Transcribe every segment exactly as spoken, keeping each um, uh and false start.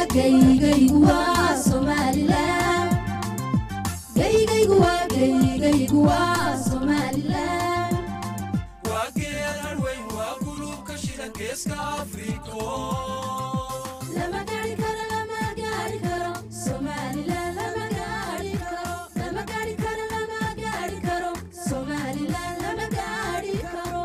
geygaygu waa Somaliland geygaygu waa geygaygu waa Somaliland waa geeran weyn waa gulubka shidan geeska Afrika lama gaari karo lama gaari karo Somaliland lama gaari karo lama gaari karo lama gaari karo Somaliland lama gaari karo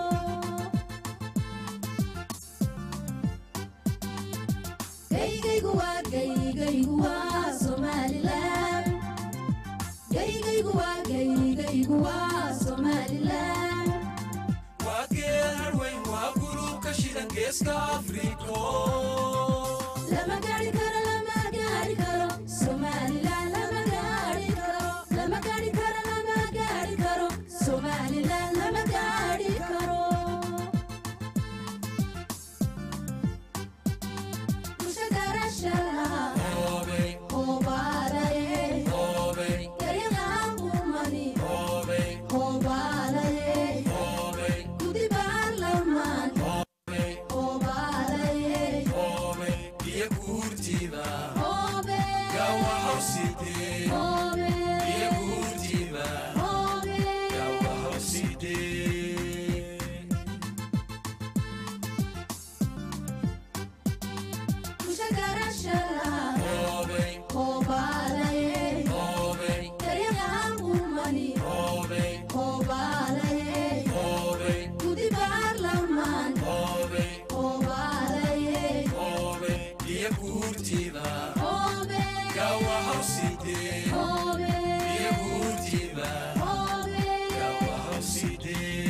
geygaygu waa geygaygu waa Somaliland geygaygu waa geygaygu waa Somaliland waa geeran weyn waa gulubka shidan geeska Afrika lama gaari karo lama gaari karo Somaliland lama gaari karo lama gaari karo lama gaari karo Somaliland lama gaari karo mushagara Obey, hobalaye obey, dariiqa umani obey, hobalaye obey, gudi baarlamaan obey, hobalaye obey, iyo guurtida hobe gawa hawsidee hobe iyo guurtida hobe gawa hawsidee mushagara obey, hobalaye obey, dariiqa umani obey, hobalaye obey, gudi baarlamaan obey, hobalaye obey, iyo guurtida hobe gawa hawsidee hobe iyo guurtida hobe gawa hawsidee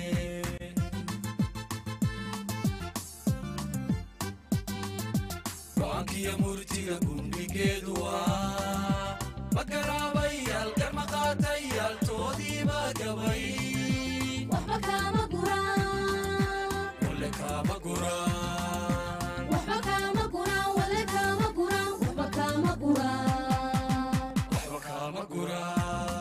go'aankiyo murtiga gundhigeedu waa ma garaabayaal garma qaatayaal toodiiba gabay waxba kama guraan wale kaama guraan waxba kama guraan wale kama guraan waxba kama guraan waxba kaama guraan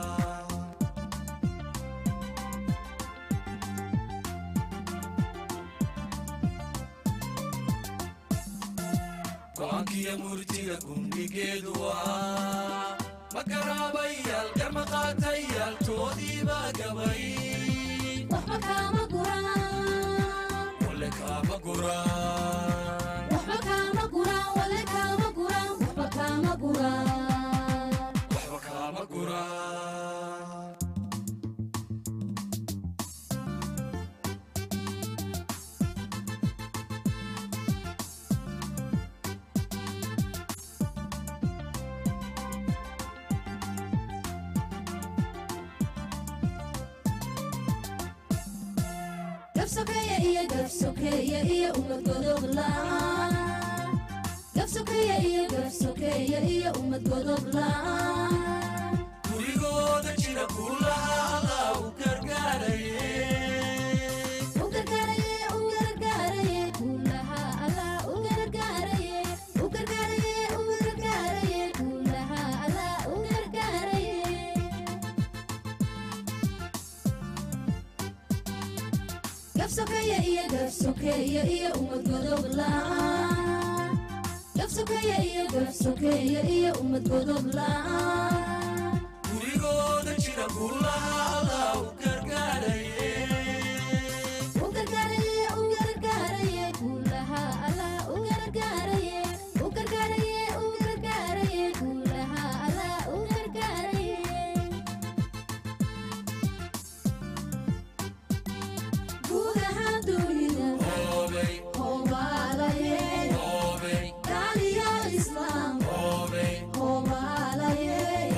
go'aankiyo murtiga gundhigeedu waa ma garaabayaal garma qaatayaal toodiiba gabay waxba kama guraan wale kaama guraan waxba kama guraan wale kama guraan waxba kama guraan waxba kaama guraan gabsokeeya iyo gabsokeeya iyo ummad godob la'aan gabsokeeya iyo gabsokeeya iyo ummad godob la'aan gurigooda jira kullaha allah u gargaaraye u gargaaraye u gargaaraye kullaha allah u gargaaraye u gargaaraye u gargaaraye kullaha allah u gargaaraye gabsokeeya iyo gabsokeeya iyo ummad godob la'aan gabsokeeya iyo gabsokeeya iyo ummad godob la'aan gurigooda jira kullaha allah u gargaaraye u gargaaraye u gargaaraye kullaha allah u gargaaraye u gargaaraye u gargaaraye kullaha allah u gargaaraye guud ahaan dunida obey, hobalaye obey, gaaliyaal islaam obey, hobalaye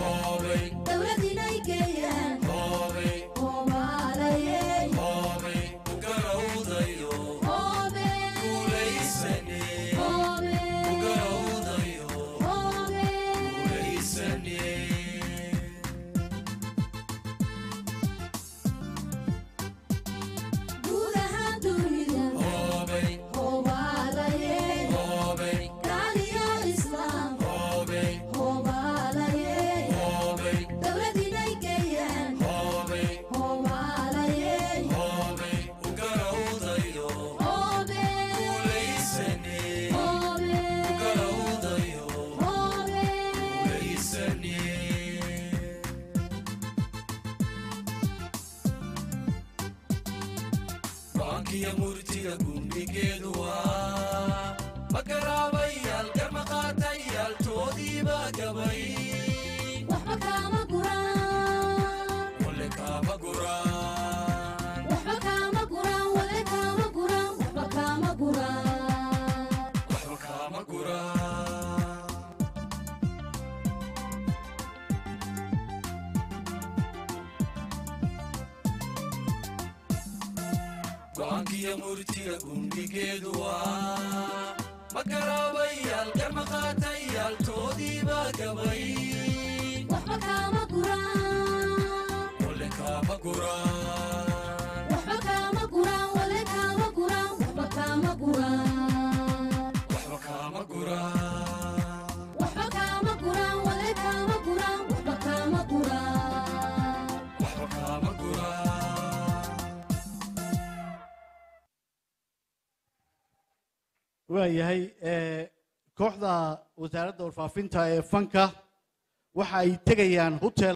gundhigeeduwa magaraabayaal garmaqaatayaal toodiibaa gabay waxba kaama guraan wale kaama guraan waxba kaama guraan wale kaama guraan waxba kaama guraan waxba kaama guraan go'aankiya murtiga gundhigeeduwa magaraabayaal garmaqaatayaal toodiibaa gabay waxba kaama guraan wale kaama guraan waxba kaama guraan wale kaama guraan waxba kaama guraan waxba kaama guraan waxba kaama guraan wale kaama guraan waxba kaama guraan waxba kaama guraan waayahay kooxda wasaaradda warfaafinta ee fanka waxa ay tegayaan hotel